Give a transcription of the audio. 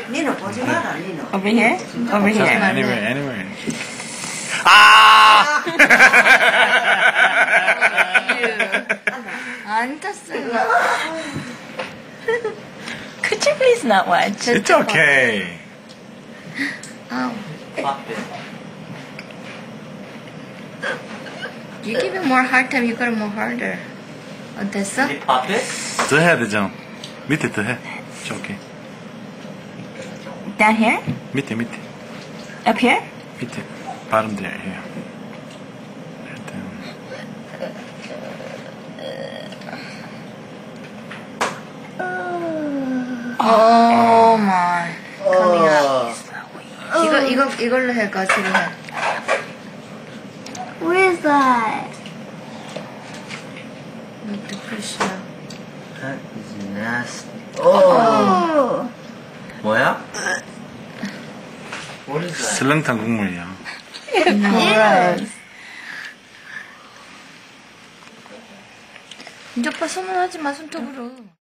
니는 보지 마라, 니는. Over here? Over here. Anywhere. 아! 안 떴어요. Could you please not watch? It's okay. Oh. Pop it. You give it more hard time, you got it more harder. 어땠어? Can you pop it? 더 해야 되죠? 밑에 더 해. It's okay. Down here? 밑에. Up here? 밑에. Bottom there. Here. Oh my. Coming up. 이걸로 해, 거치로 해. Where is that? Make the pressure. That is nasty. Oh. 뭐야? What is that? 설렁탕 국물이야. Gross. 이제 오빠 손을 하지 마, 손톱으로.